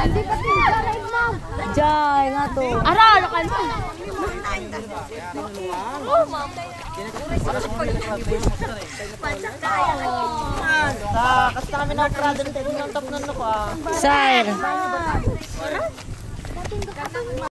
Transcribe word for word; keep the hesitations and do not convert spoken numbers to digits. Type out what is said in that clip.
Jai nga to. Ara, lokan mo. Kasi kami na prado ng top ng nuko ah. Sir.